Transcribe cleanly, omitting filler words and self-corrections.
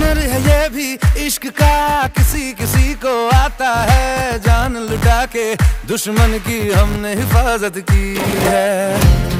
हुनर है ये भी इश्क का, किसी किसी को आता है। जान लुटा के दुश्मन की हमने हिफाजत की है।